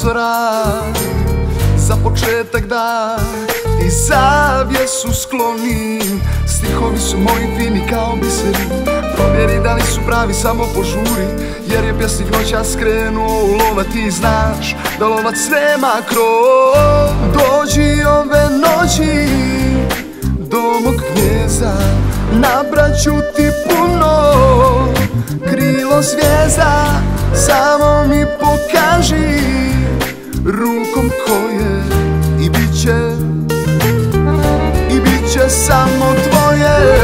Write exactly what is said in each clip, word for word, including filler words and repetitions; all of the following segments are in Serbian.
prozora, za početak da ti zavjesu sklonim. Stihovi su moji fini kao biseri, provjeri da li su pravi, samo požuri. Jer je pjesnik noćas krenuo u lova, ti znaš da lovac nema krov. Dođi ove noći do mog gnjezda, nabrat ću ti puno krilo zvijezda. Samo mi pokaži rukom koje i bit će, i bit će samo tvoje.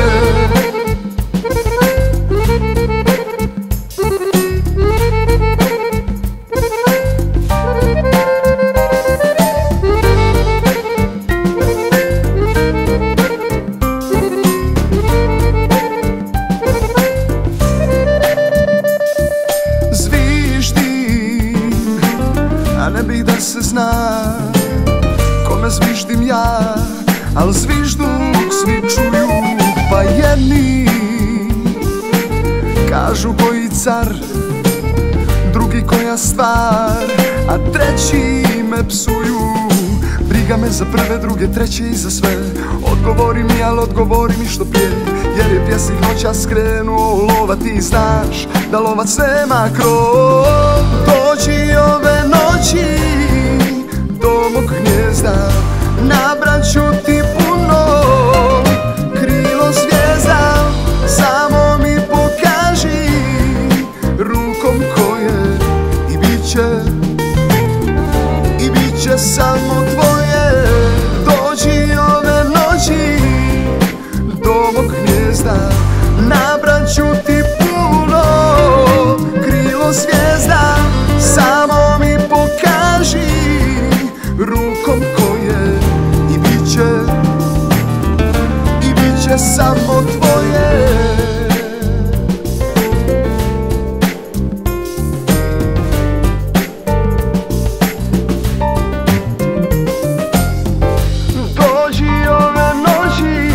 Ne bih da se zna kome zviždim ja, al zvižduk svi čuju, pa jedni kažu koji car, drugi koja stvar, a treći me psuju. Briga me za prve, druge, treće i za sve. Odgovori mi, al odgovori mi što prije, jer je pjesnik noćas krenuo u lova, ti znaš da lovac nema krov. Dođi ove noći do mog gnjezda, nabrat ću ti puno krilo zvijezda. Samo mi pokaži rukom koje i bit će, i bit će samo tvoje. Dođi ove noći do mog gnjezda, nabrat ću ti puno krilo zvijezda. Samo mi pokaži rukom koje i bit će, i bit će samo tvoje. Dođi ove noći,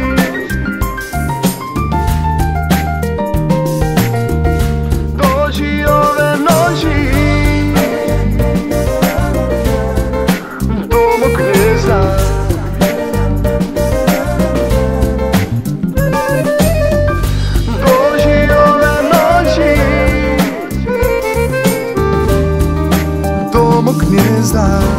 dođi ove noći do mog gnjezda. Dođi ove noći do mog gnjezda.